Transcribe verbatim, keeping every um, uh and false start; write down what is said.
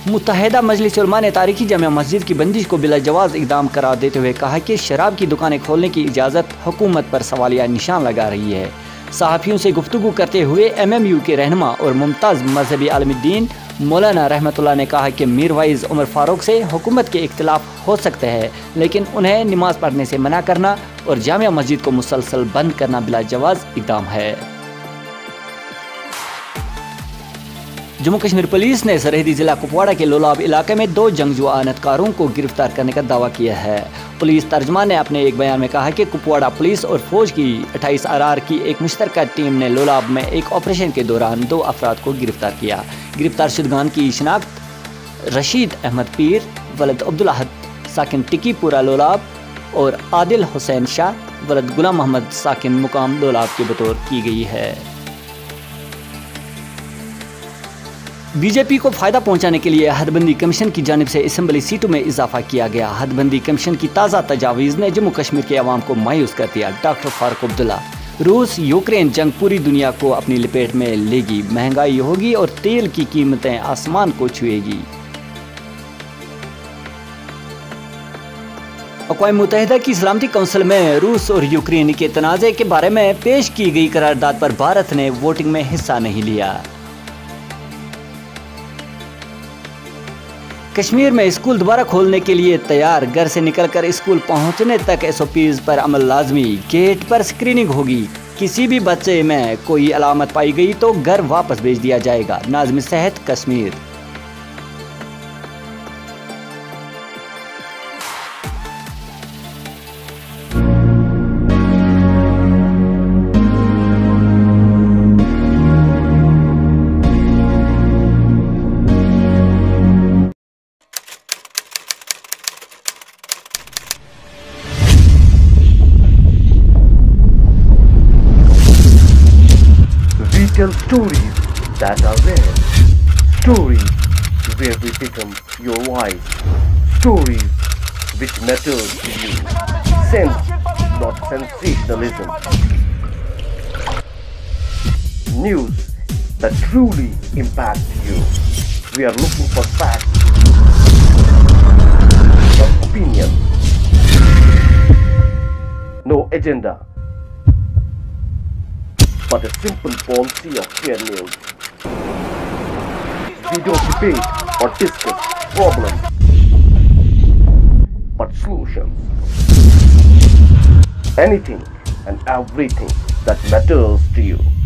متحدہ مجلس علماء نے تاریخی جامع مسجد کی بندش کو بلا جواز اقدام قرار دیتے ہوئے کہا کہ شراب کی دکانیں کھولنے کی اجازت حکومت پر سوالیہ نشان لگا رہی ہے۔ صحافیوں سے گفتگو کرتے ہوئے ایم ایم یو کے رہنما اور ممتاز مذہبی عالم دین مولانا رحمت اللہ نے کہا کہ میر وائز عمر فاروق سے حکومت کے اختلاف ہو سکتے ہیں، لیکن انہیں نماز پڑھنے سے منع کرنا اور جامع مسجد کو مسلسل بند کرنا بلا جواز اقدام ہے۔ جموں کشمیر پولیس نے سرحدی ضلع کپواڑہ کے لولاب علاقے میں دو جنگجو آنتکاروں کو گرفتار کرنے کا دعویٰ کیا ہے۔ پولیس ترجمان نے اپنے ایک بیان میں کہا کہ کپواڑہ پولیس اور فوج کی اٹھائیس آر آر کی ایک مشترکہ ٹیم نے لولاب میں ایک آپریشن کے دوران دو افراد کو گرفتار کیا۔ گرفتار شدگان کی شناخت رشید احمد پیر ولد عبدالحد ساکن ٹکی پورہ لولاب اور عادل حسین شاہ ولد غلام محمد ساکن مقام لولاب کے بطور کی گئی ہے۔ بی جے پی کو فائدہ پہنچانے کے لیے حد بندی کمیشن کی جانب سے اسمبلی سیٹوں میں اضافہ کیا گیا۔ حد بندی کمیشن کی تازہ تجاویز نے جموں کشمیر کے عوام کو مایوس کر دیا۔ ڈاکٹر فاروق عبداللہ: روس یوکرین جنگ پوری دنیا کو اپنی لپیٹ میں لے گی، مہنگائی ہوگی اور تیل کی قیمتیں آسمان کو چھوئے گی۔ اقوام متحدہ کی سلامتی کونسل میں روس اور یوکرین کے تنازع کے بارے میں پیش کی گئی قرارداد پر بھارت نے ووٹنگ میں حصہ نہیں لیا۔ کشمیر میں اسکول دوبارہ کھولنے کے لیے تیار، گھر سے نکل کر اسکول پہنچنے تک ایس او پیز پر عمل لازمی، گیٹ پر اسکریننگ ہوگی، کسی بھی بچے میں کوئی علامت پائی گئی تو گھر واپس بھیج دیا جائے گا۔ ناظم صحت Kashmir. Tell stories that are rare, stories where we become your voice, stories which matters to you, sense, not sensationalism, news that truly impact you. We are looking for facts, not opinion, no agenda, but a simple policy of fair news. We don't debate or discuss problems, but solutions. Anything and everything that matters to you.